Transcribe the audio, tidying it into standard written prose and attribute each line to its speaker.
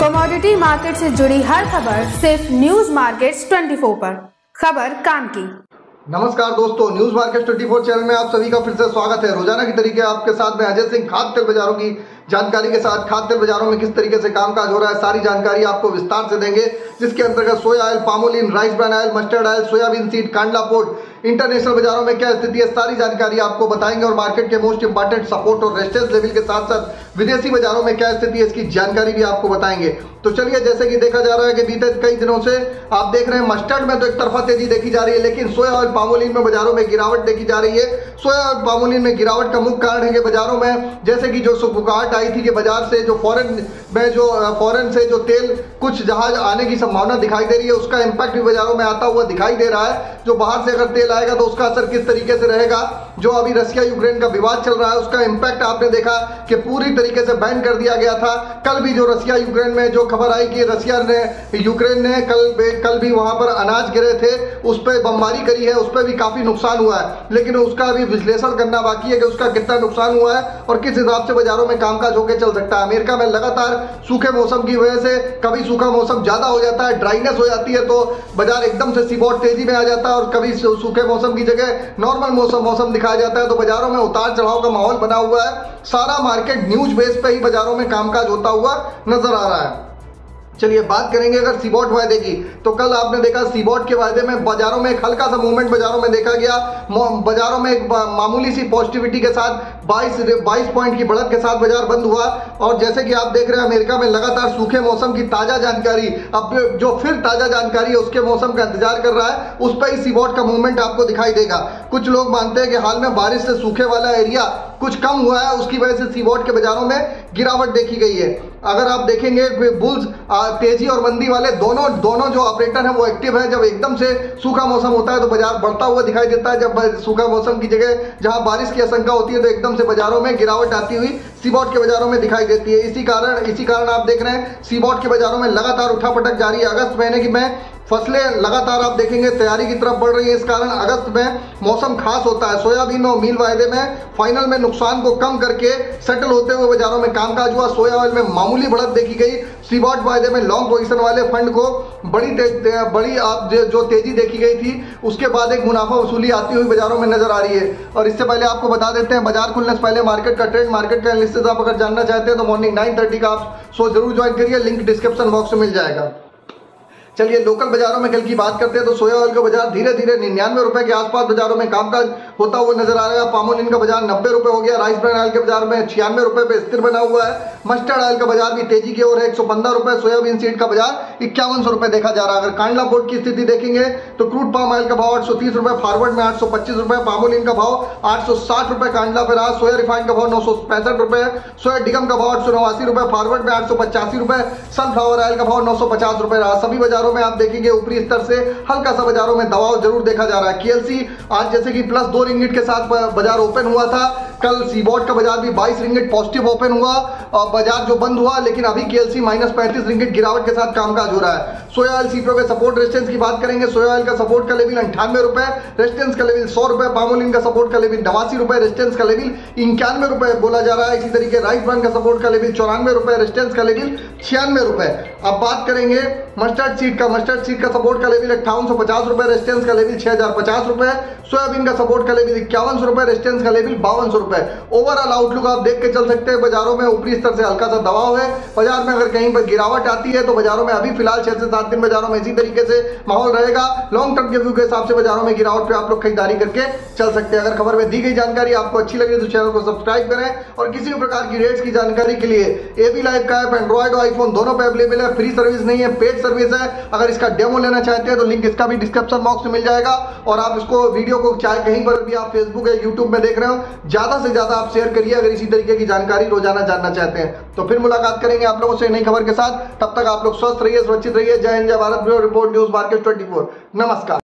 Speaker 1: Commodity market से जुड़ी हर खबर सिर्फ न्यूज मार्केट्स 24 पर। खबर काम की।
Speaker 2: नमस्कार दोस्तों, न्यूज मार्केट 24 चैनल में आप सभी का फिर से स्वागत है। रोजाना की तरीके आपके साथ में अजय सिंह खाद्य तेल बाजारों की जानकारी के साथ खाद्य तेल बाजारों में किस तरीके से कामकाज हो रहा है सारी जानकारी आपको विस्तार से देंगे, जिसके अंतर्गत soya oil, palmolein, rice bran oil, mustard oil, soybean seed, Kandla port, international बाजारों में क्या स्थिति है सारी जानकारी आपको बताएंगे और मार्केट के मोस्ट इंपॉर्टेंट सपोर्ट और रेजिस्टेंस लेवल के साथ साथ विदेशी बाजारों में क्या स्थिति है इसकी जानकारी भी आपको बताएंगे। तो चलिए, जैसे कि देखा जा रहा है कि बीते कई दिनों से आप देख रहे हैं मस्टर्ड में तो एक तरफा तेजी देखी जा रही है, लेकिन सोया ऑयल, पामोलिन में बाजारों में गिरावट देखी जा रही है। सोया और पामोलिन में गिरावट का मुख्य कारण है कि बाजारों में जैसे कि जो सुगबुगाहट आई थी कि बाजार से जो फॉरेन से जो तेल कुछ जहाज आने की संभावना दिखाई दे रही है, उसका इंपैक्ट भी बाजारों में आता हुआ दिखाई दे रहा है। जो बाहर से अगर तेल आएगा तो उसका असर किस तरीके से रहेगा, जो अभी रशिया यूक्रेन का विवाद चल रहा है उसका इंपैक्ट आपने देखा कि पूरी तरीके से बैन कर दिया गया था। कल भी जो रशिया यूक्रेन में जो खबर आई कि रशिया ने यूक्रेन ने कल भी वहां पर अनाज गिरे थे, उस पर बमबारी करी है, उस पर भी काफी नुकसान हुआ है, लेकिन उसका अभी विश्लेषण करना बाकी है कि उसका कितना नुकसान हुआ है और किस हिसाब से बाजारों में कामकाज होकर चल सकता है। अमेरिका में लगातार सूखे मौसम की वजह से कभी सूखा मौसम ज्यादा हो जाता है, ड्राइनेस हो जाती है तो बाजार एकदम से सीबॉट तेजी में आ जाता है और कभी सूखे मौसम की जगह नॉर्मल मौसम दिखाया जाता है, तो बाजारों में उतार चढ़ाव का माहौल बना हुआ है। सारा मार्केट न्यूज बेस पे ही बाजारों में कामकाज होता हुआ नजर आ रहा है। चलिए बात करेंगे अगर सीबॉट वायदे की, तो कल आपने देखा सीबॉट के वायदे में बाजारों में एक हल्का सा मूवमेंट बाजारों में देखा गया। बाजारों में एक मामूली सी पॉजिटिविटी के साथ 22 पॉइंट की बढ़त के साथ बाजार बंद हुआ। और जैसे कि आप देख रहे हैं अमेरिका में लगातार सूखे मौसम की ताजा जानकारी, अब जो फिर ताजा जानकारी है उसके मौसम का इंतजार कर रहा है, उस पर ही सीबॉट का मूवमेंट आपको दिखाई देगा। कुछ लोग मानते हैं कि हाल में बारिश से सूखे वाला एरिया कुछ कम हुआ है, उसकी वजह से सीबॉट के बाजारों में गिरावट देखी गई है। अगर आप देखेंगे बुल्स तेजी और मंदी वाले दोनों जो ऑपरेटर हैं वो एक्टिव है। जब एकदम से सूखा मौसम होता है तो बाजार बढ़ता हुआ दिखाई देता है, जब सूखा मौसम की जगह जहां बारिश की आशंका होती है तो एकदम से बाजारों में गिरावट आती हुई सीबॉट के बाजारों में दिखाई देती है। इसी कारण आप देख रहे हैं सीबॉट के बाजारों में लगातार उठापटक जारी है। अगस्त महीने की में फसलें लगातार आप देखेंगे तैयारी की तरफ बढ़ रही है, इस कारण अगस्त में मौसम खास होता है। सोयाबीन और मील वायदे में फाइनल में नुकसान को कम करके सेटल होते हुए बाजारों में कामकाज हुआ। सोया ऑयल में मामूली बढ़त देखी गई। सीबॉट वायदे में लॉन्ग पोजीशन वाले फंड को बड़ी आप जो तेजी देखी गई थी, उसके बाद एक मुनाफा वसूली आती हुई बाजारों में नजर आ रही है। और इससे पहले आपको बता देते हैं बाजार खुलने से पहले मार्केट का ट्रेंड, मार्केट का एनालिसिस आप अगर जानना चाहते हैं तो मॉर्निंग 9:30 का आप शो जरूर ज्वाइन करिए, लिंक डिस्क्रिप्शन बॉक्स में मिल जाएगा। चलिए लोकल बाजारों में कल की बात करते हैं तो सोया ऑयल का बाजार धीरे धीरे 99 रुपए के आसपास बाजारों में कामकाज होता हुआ नजर आ रहा है। पामोलिन का बाजार 90 रुपए हो गया। राइस ब्रान ऑयल के बाजार में 96 रुपए पे स्थिर बना हुआ है। मस्टर्ड ऑयल का बाजार भी तेजी की ओर है, 115 रुपए। सोयाबीन सीड का बाजार 5100 रुपए देखा जा रहा है। अगर कांडला पोर्ट की स्थिति देखेंगे तो क्रूड पाम ऑयल का भाव 830 रुपए, फॉरवर्ड में 825 रुपए, पामोलिन का भाव 860 रुपए कांडला पे रहा। सोया रिफाइंड का भाव 965 रुपए, सोया डिगम का भाव 889 रुपए, फॉरवर्ड में 885 रुपए, सनफ्लावर ऑयल का भाव 950 रुपए रहा। सभी बाजारों में आप देखेंगे ऊपरी स्तर से हल्का सा बाजारों में दबाव जरूर देखा जा रहा है। केएलसी आज जैसे कि प्लस 2 रिंगिट के साथ बाजार ओपन हुआ था, कल सीबॉट का बाजार भी 22 रिंगिट पॉजिटिव ओपन हुआ और बाजार जो बंद हुआ, लेकिन अभी केएलसी -35 रिंगिट गिरावट के साथ कामकाज हो रहा है। सोया ऑयल सीप्रो के सपोर्ट रेजिस्टेंस की बात करेंगे। सोया ऑयल का सपोर्ट का लेवल 98 रुपए, रेजिस्टेंस का लेवल 100 रुपए। पामोलिन का सपोर्ट का लेवल 89 रुपए, रेजिस्टेंस का लेवल 91 रुपए बोला जा रहा है। इसी तरीके राइस ब्रान का सपोर्ट का लेवल 94 रुपए, रेजिस्टेंस का लेवल 96 रुपए। अब बात करेंगे मस्टर्ड सीड का सपोर्ट का लेवल 5850 रुपए, रेजिस्टेंस का लेवल 6050 रुपए। सोयाबीन का सपोर्ट का लेवल 5100 रुपए, रेजिस्टेंस का लेवल 5200 रुपए। ओवरऑल आउटलुक आप देख के चल सकते हैं बाजारों में ऊपरी स्तर से हल्का सा दबाव है। बाजार में अगर कहीं पर गिरावट आती है तो बाजारों में अभी फिलहाल 6 से 7 दिन बाजारों में इसी तरीके से माहौल रहेगा। लॉन्ग टर्म के व्यू के हिसाब से बाजारों में गिरावट पे आप लोग खरीदारी करके चल सकते हैं। अगर खबर में दी गई जानकारी आपको अच्छी लगे तो चैनल को सब्सक्राइब करें और किसी भी प्रकार की रेट्स की जानकारी के लिए एबी लाइव का ऐप एंड्रॉइड और आईफोन दोनों पे अवेलेबल है। फ्री सर्विस नहीं है, पेड सर्विस है। अगर इसका डेमो लेना चाहते हैं तो लिंक इसका भी डिस्क्रिप्शन बॉक्स में मिल जाएगा और आप इसको वीडियो को चाहे कहीं पर भी आप फेसबुक या यूट्यूब में देख रहे हो, ज्यादा से ज्यादा आप शेयर करिए अगर इसी तरीके की जानकारी रोजाना जानना चाहते हैं। तो फिर मुलाकात करेंगे आप लोगों से नई खबर के साथ। तब तक आप लोग स्वस्थ रहिए, सुरक्षित रहिए। जय हिंद, जय Bharat. Bureau report, news market 24। नमस्कार।